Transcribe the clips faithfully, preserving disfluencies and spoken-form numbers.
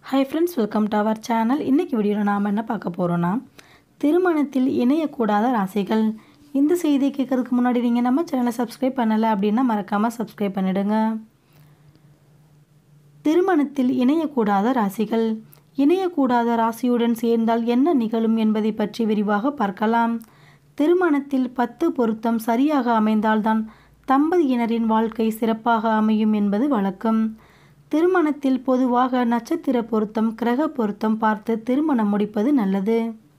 Hi friends, welcome to our channel. இன்னைக்கு வீடியோல நாம என்ன பார்க்க போறோம்னா திருமணத்தில் இணையக்கூடாத ராசிகள். இந்த செய்தியை கேட்கிறதுக்கு முன்னாடி நீங்க நம்ம சேனலை சப்ஸ்கிரைப் பண்ணல அப்படினா மறக்காம சப்ஸ்கிரைப் பண்ணிடுங்க. திருமணத்தில் இணையக்கூடாத ராசிகள். இணையக்கூடாத ராசியுடன் சேர்ந்தால் என்ன நிகழும் என்பதை பற்றி விரிவாக பார்க்கலாம். திருமணத்தில் பத்து பொருத்தம் சரியாக அமைந்தால்தான் தம்பதியினரின் வாழ்க்கை சிறப்பாக அமையும் என்பது வழக்கம். திருமணத்தில் பொதுவாக நட்சத்திர பொருத்தம் கிரக பொருத்தம் பார்த்து திருமணம் முடிப்பது நல்லது.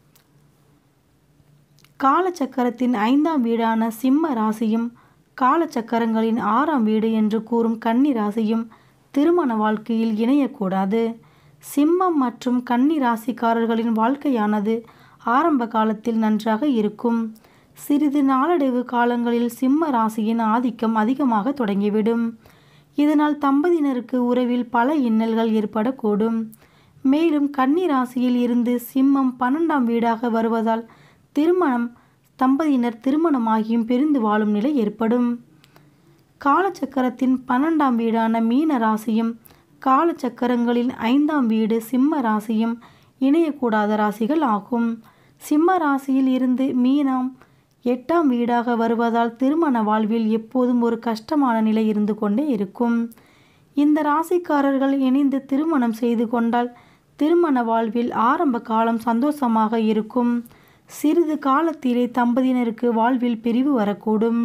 காலச்சக்கரத்தின் ஐந்தாம் வீடான சிம்ம ராசியும் காலச்சக்கரங்களின் ஆறாம் வீடு என்று கூறும் கன்னி ராசியும் திருமண வாழ்க்கையில் இணையக்கூடாது. சிம்மம் மற்றும் கன்னி ராசிக்காரர்களின் வாழ்க்கையானது ஆரம்ப காலத்தில் நன்றாக இருக்கும். சிறிது நாளடைவு காலங்களில் சிம்ம ராசியின் ஆதிக்கம் அதிகமாக தொடங்கிவிடும். இதனால் தம்பதியினருக்கு உறவில் பல இன்னல்கள் ஏற்படக்கூடும். மேலும் கன்னி ராசியில் இருந்து சிம்மம் பன்னெண்டாம் வீடாக வருவதால் திருமணம் தம்பதியினர் திருமணமாகியும் பிரிந்து வாழும் நிலை ஏற்படும். காலச்சக்கரத்தின் பன்னெண்டாம் வீடான மீன ராசியும் காலச்சக்கரங்களின் ஐந்தாம் வீடு சிம்ம ராசியும் இணையக்கூடாத ராசிகள் ஆகும். சிம்ம ராசியில் இருந்து மீனம் எட்டாம் வீடாக வருவதால் திருமண வாழ்வில் எப்போதும் ஒரு கஷ்டமான நிலை இருந்து கொண்டே இருக்கும். இந்த ராசிக்காரர்கள் இணைந்து திருமணம் செய்து கொண்டால் திருமண வாழ்வில் ஆரம்ப காலம் சந்தோஷமாக இருக்கும். சிறிது காலத்திலே தம்பதியினருக்கு வாழ்வில் பிரிவு வரக்கூடும்.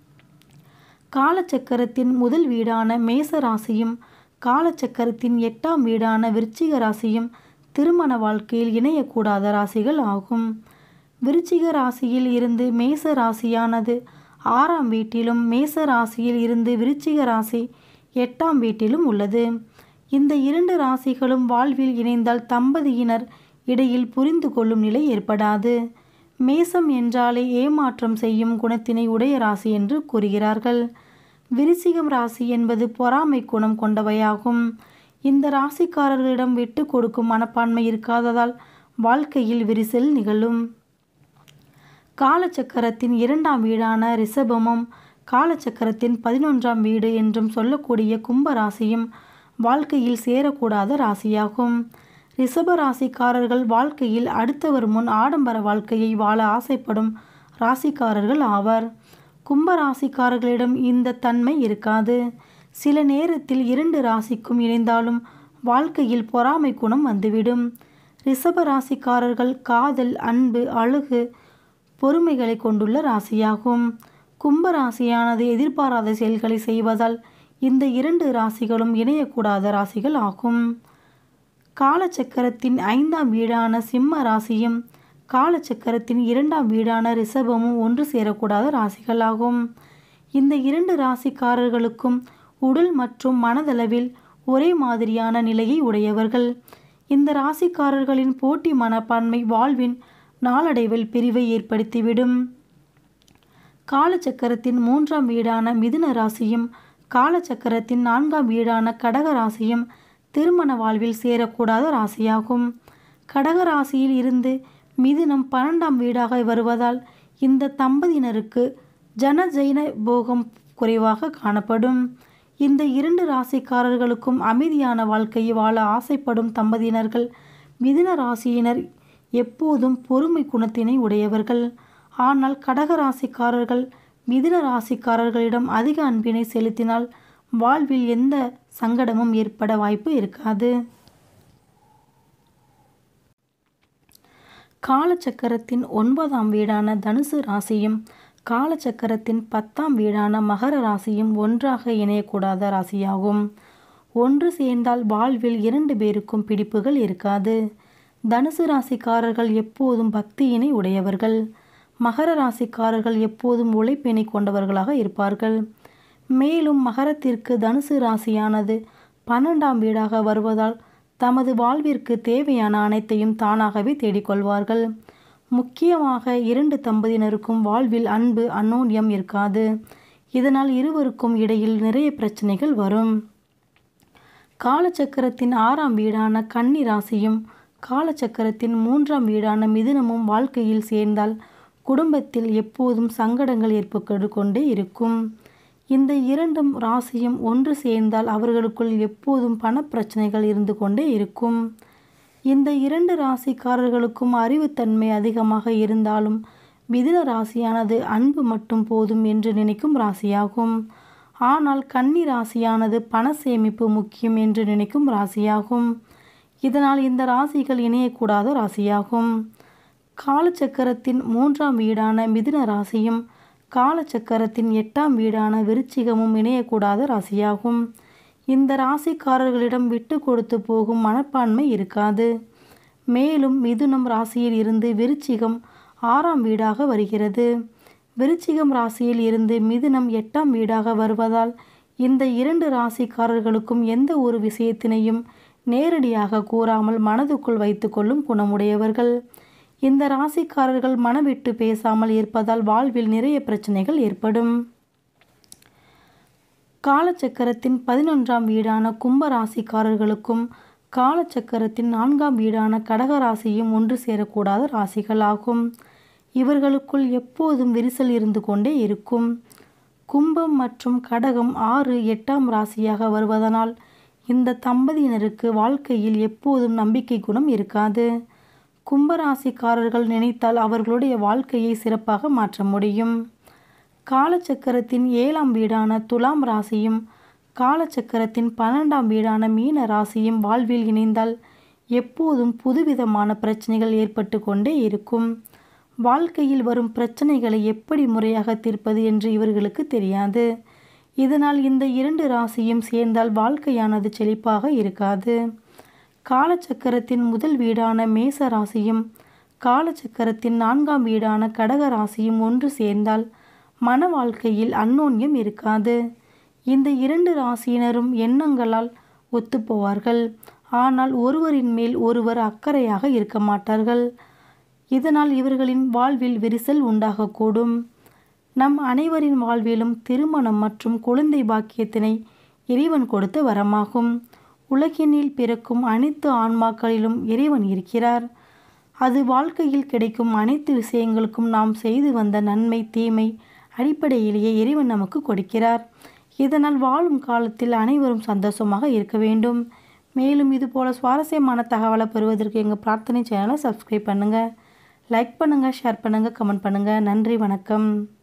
காலச்சக்கரத்தின் முதல் வீடான மேச ராசியும் காலச்சக்கரத்தின் எட்டாம் வீடான விருச்சிக ராசியும் திருமண வாழ்க்கையில் இணையக்கூடாத ராசிகள் ஆகும். விருச்சிக ராசியில் இருந்து மேச ராசியானது ஆறாம் வீட்டிலும் மேச ராசியில் இருந்து விருச்சிக ராசி எட்டாம் வீட்டிலும் உள்ளது. இந்த இரண்டு ராசிகளும் வாழ்வில் இணைந்தால் தம்பதியினர் இடையில் புரிந்து கொள்ளும் நிலை ஏற்படாது. மேசம் என்றாலே ஏமாற்றம் செய்யும் குணத்தினை உடைய ராசி என்று கூறுகிறார்கள். விருச்சிகம் ராசி என்பது பொறாமை குணம் கொண்டவையாகும். இந்த ராசிக்காரர்களிடம் விட்டு கொடுக்கும் மனப்பான்மை இருக்காததால் வாழ்க்கையில் விரிசல் நிகழும். காலச்சக்கரத்தின் இரண்டாம் வீடான ரிஷபமும் காலச்சக்கரத்தின் பதினொன்றாம் வீடு என்றும் சொல்லக்கூடிய கும்ப ராசியும் வாழ்க்கையில் சேரக்கூடாத ராசியாகும். ரிஷப ராசிக்காரர்கள் வாழ்க்கையில் அடுத்தவர் முன் ஆடம்பர வாழ்க்கையை வாழ ஆசைப்படும் ராசிக்காரர்கள் ஆவர். கும்ப ராசிக்காரர்களிடம் இந்த தன்மை இருக்காது. சில நேரத்தில் இரண்டு ராசிக்கும் இணைந்தாலும் வாழ்க்கையில் பொறாமை குணம் வந்துவிடும். ரிஷப ராசிக்காரர்கள் காதல், அன்பு, அழகு, பொறுமைகளை கொண்டுள்ள ராசியாகும். கும்ப ராசியானது எதிர்பாராத செயல்களை செய்வதால் இந்த இரண்டு ராசிகளும் இணையக்கூடாத ராசிகள் ஆகும். காலச்சக்கரத்தின் ஐந்தாம் வீடான சிம்ம ராசியும் காலச்சக்கரத்தின் இரண்டாம் வீடான ரிஷபமும் ஒன்று சேரக்கூடாத ராசிகளாகும். இந்த இரண்டு ராசிக்காரர்களுக்கும் உடல் மற்றும் மனதளவில் ஒரே மாதிரியான நிலையை உடையவர்கள். இந்த ராசிக்காரர்களின் போட்டி மனப்பான்மை வாழ்வின் நாளடைவில் பிரிவை ஏற்படுத்திவிடும். காலச்சக்கரத்தின் மூன்றாம் வீடான மிதுன ராசியும் காலச்சக்கரத்தின் நான்காம் வீடான கடக ராசியும் திருமண வாழ்வில் சேரக்கூடாத ராசியாகும். கடக ராசியில் இருந்து மிதுனம் பன்னெண்டாம் வீடாக வருவதால் இந்த தம்பதியினருக்கு ஜன ஜெயின போகம் குறைவாக காணப்படும். இந்த இரண்டு ராசிக்காரர்களுக்கும் அமைதியான வாழ்க்கையை வாழ ஆசைப்படும் தம்பதியினர்கள் மிதுன ராசியினர் எப்போதும் பொறுமை குணத்தினை உடையவர்கள். ஆனால் கடக ராசிக்காரர்கள் மிதுன ராசிக்காரர்களிடம் அதிக அன்பினை செலுத்தினால் வாழ்வில் எந்த சங்கடமும் ஏற்பட வாய்ப்பு இருக்காது. காலச்சக்கரத்தின் ஒன்பதாம் வீடான தனுசு ராசியும் காலச்சக்கரத்தின் பத்தாம் வீடான மகர ராசியும் ஒன்றாக இணையக்கூடாத ராசியாகும். ஒன்று சேர்ந்தால் வாழ்வில் இரண்டு பேருக்கும் பிடிப்புகள் இருக்காது. தனுசு ராசிக்காரர்கள் எப்போதும் பக்தியினை உடையவர்கள். மகர ராசிக்காரர்கள் எப்போதும் உழைப்பினை கொண்டவர்களாக இருப்பார்கள். மேலும் மகரத்திற்கு தனுசு ராசியானது பன்னெண்டாம் வீடாக வருவதால் தமது வாழ்விற்கு தேவையான அனைத்தையும் தானாகவே தேடிக்கொள்வார்கள். முக்கியமாக இரண்டு தம்பதியினருக்கும் வாழ்வில் அன்பு அந்யோன்யம் இருக்காது. இதனால் இருவருக்கும் இடையில் நிறைய பிரச்சனைகள் வரும். காலச்சக்கரத்தின் ஆறாம் வீடான கன்னி ராசியும் காலச்சக்கரத்தின் மூன்றாம் வீடான மிதுனமும் வாழ்க்கையில் சேர்ந்தால் குடும்பத்தில் எப்போதும் சங்கடங்கள் ஏற்பட்டு கொண்டே இருக்கும். இந்த இரண்டும் ராசியும் ஒன்று சேர்ந்தால் அவர்களுக்குள் எப்போதும் பணப்பிரச்சனைகள் இருந்து கொண்டே இருக்கும். இந்த இரண்டு ராசிக்காரர்களுக்கும் அறிவுத்தன்மை அதிகமாக இருந்தாலும் மிதுன ராசியானது அன்பு மட்டும் போதும் என்று நினைக்கும் ராசியாகும். ஆனால் கன்னி ராசியானது பண சேமிப்பு முக்கியம் என்று நினைக்கும் ராசியாகும். இதனால் இந்த ராசிகள் இணையக்கூடாத ராசியாகும். காலச்சக்கரத்தின் மூன்றாம் வீடான மிதுன ராசியும் காலச்சக்கரத்தின் எட்டாம் வீடான விருச்சிகமும் இணையக்கூடாத ராசியாகும். இந்த ராசிக்காரர்களிடம் விட்டு கொடுத்து போகும் மனப்பான்மை இருக்காது. மேலும் மிதுனம் ராசியில் இருந்து விருச்சிகம் ஆறாம் வீடாக வருகிறது. விருச்சிகம் ராசியில் இருந்து மிதுனம் எட்டாம் வீடாக வருவதால் இந்த இரண்டு ராசிக்காரர்களுக்கும் எந்த ஒரு விஷயத்தினையும் நேரடியாக கூறாமல் மனதுக்குள் வைத்து கொள்ளும் குணமுடையவர்கள். இந்த ராசிக்காரர்கள் மனவிட்டு பேசாமல் இருப்பதால் வாழ்வில் நிறைய பிரச்சனைகள் ஏற்படும். காலச்சக்கரத்தின் பதினொன்றாம் வீடான கும்ப ராசிக்காரர்களுக்கும் காலச்சக்கரத்தின் நான்காம் வீடான கடக ராசியும் ஒன்று சேரக்கூடாத ராசிகளாகும். இவர்களுக்குள் எப்போதும் விரிசல் இருந்து கொண்டே இருக்கும். கும்பம் மற்றும் கடகம் ஆறு எட்டாம் ராசியாக வருவதனால் இந்த தம்பதியினருக்கு வாழ்க்கையில் எப்போதும் நம்பிக்கை குணம் இருக்காது. கும்பராசிக்காரர்கள் நினைத்தால் அவர்களுடைய வாழ்க்கையை சிறப்பாக மாற்ற முடியும். காலச்சக்கரத்தின் ஏழாம் வீடான துலாம் ராசியும் காலச்சக்கரத்தின் பன்னெண்டாம் வீடான மீன ராசியும் வாழ்வில் இணைந்தால் எப்போதும் புதுவிதமான பிரச்சனைகள் ஏற்பட்டு கொண்டே இருக்கும். வாழ்க்கையில் வரும் பிரச்சனைகளை எப்படி முறையாக தீர்ப்பது என்று இவர்களுக்கு தெரியாது. இதனால் இந்த இரண்டு ராசியும் சேர்ந்தால் வாழ்க்கையானது செழிப்பாக இருக்காது. காலச்சக்கரத்தின் முதல் வீடான மேச ராசியும் காலச்சக்கரத்தின் நான்காம் வீடான கடக ராசியும் ஒன்று சேர்ந்தால் மன வாழ்க்கையில் அந்யோன்யம் இருக்காது. இந்த இரண்டு ராசியினரும் எண்ணங்களால் ஒத்துப்போவார்கள். ஆனால் ஒருவரின் மேல் ஒருவர் அக்கறையாக இருக்க மாட்டார்கள். இதனால் இவர்களின் வாழ்வில் விரிசல் உண்டாகக்கூடும். நம் அனைவரின் வாழ்விலும் திருமணம் மற்றும் குழந்தை பாக்கியத்தினை இறைவன் கொடுத்த வரமாகும். உலகினில் பிறக்கும் அனைத்து ஆன்மாக்களிலும் இறைவன் இருக்கிறார். அது வாழ்க்கையில் கிடைக்கும் அனைத்து விஷயங்களுக்கும் நாம் செய்து வந்த நன்மை தீமை அடிப்படையிலேயே இறைவன் நமக்கு கொடுக்கிறார். இதனால் வாழும் காலத்தில் அனைவரும் சந்தோஷமாக இருக்க வேண்டும். மேலும் இதுபோல் சுவாரஸ்யமான தகவலை பெறுவதற்கு எங்கள் பிரார்த்தனை சேனலை சப்ஸ்கிரைப் பண்ணுங்கள், லைக் பண்ணுங்கள், ஷேர் பண்ணுங்கள், கமெண்ட் பண்ணுங்கள். நன்றி, வணக்கம்.